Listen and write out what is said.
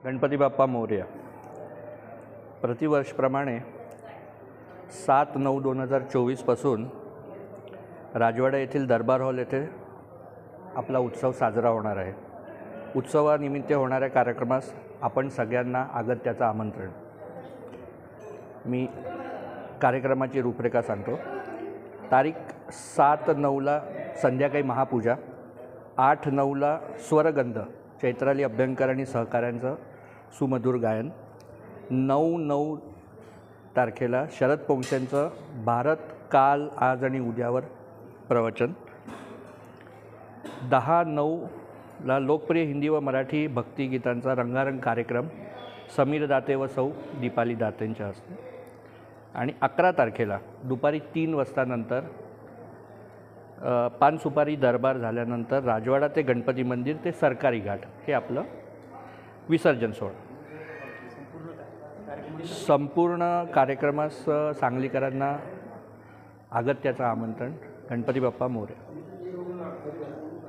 गणपती बाप्पा मोरया. प्रतिवर्षप्रमाणे 7/9/2024 राजवाडा येथील दरबार हॉल येथे आपला उत्सव साजरा होणार आहे. उत्सवानिमित्त होणाऱ्या कार्यक्रमास आपण सगळ्यांना अगत्याचं आमंत्रण. मी कार्यक्रमाची रूपरेखा सांगतो. तारीख 7/9 संध्याकाळी महापूजा, 8/9 स्वरगंध चैत्राली अभ्यंकर आणि सहकाऱ्यांचं सुमधुर गायन, 9/9 तारखेला शरद पोंक्षेंचं भारत काल आज आणि उद्यावर प्रवचन, 10/9 लोकप्रिय हिंदी व मराठी भक्तिगीतांचा रंगारंग कार्यक्रम समीर दाते व सौ दीपाली दातेंच्या हस्ते, आणि 11 तारखेला दुपारी 3 वाजता नंतर पान सुपारी दरबार झाल्यानंतर राजवाडा ते गणपती मंदिर ते सरकारी घाट हे आपलं विसर्जन सोहळा. संपूर्ण कार्यक्रमास सांगलीकरांना अगत्याचं आमंत्रण. गणपती बाप्पा मोरया.